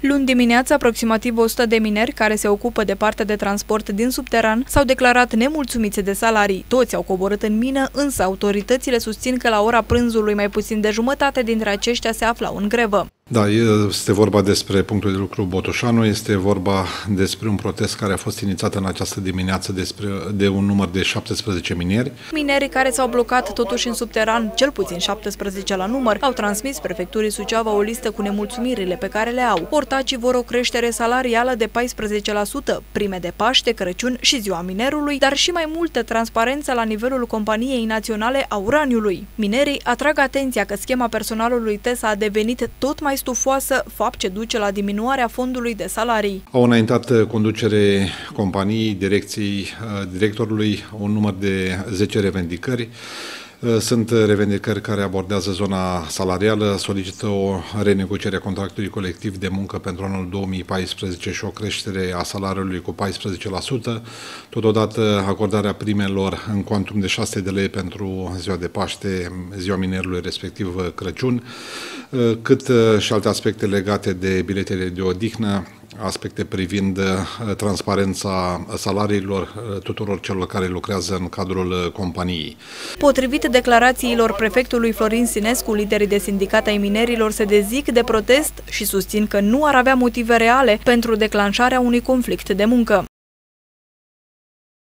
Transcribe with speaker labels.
Speaker 1: Luni dimineața, aproximativ 100 de mineri care se ocupă de partea de transport din subteran s-au declarat nemulțumiți de salarii. Toți au coborât în mină, însă autoritățile susțin că la ora prânzului mai puțin de jumătate dintre aceștia se aflau în grevă.
Speaker 2: Da, este vorba despre punctul de lucru Botoșanu, este vorba despre un protest care a fost inițiat în această dimineață de un număr de 17 mineri.
Speaker 1: Minerii care s-au blocat totuși în subteran, cel puțin 17 la număr, au transmis prefecturii Suceava o listă cu nemulțumirile pe care le au. Portacii vor o creștere salarială de 14%, prime de Paște, Crăciun și Ziua Minerului, dar și mai multă transparență la nivelul Companiei Naționale a Uraniului. Minerii atrag atenția că schema personalului TESA a devenit tot mai stufoasă, fapt ce duce la diminuarea fondului de salarii.
Speaker 2: Au înaintat conducere companiei, directorului, un număr de 10 revendicări. Sunt revendicări care abordează zona salarială, solicită o renegociere a contractului colectiv de muncă pentru anul 2014 și o creștere a salariului cu 14%, totodată acordarea primelor în cuantum de 6 de lei pentru Ziua de Paște, Ziua Minerului, respectiv Crăciun, cât și alte aspecte legate de biletele de odihnă, aspecte privind transparența salariilor tuturor celor care lucrează în cadrul companiei.
Speaker 1: Potrivit declarațiilor prefectului Florin Sinescu, liderii de sindicat ai minerilor se dezic de protest și susțin că nu ar avea motive reale pentru declanșarea unui conflict de muncă.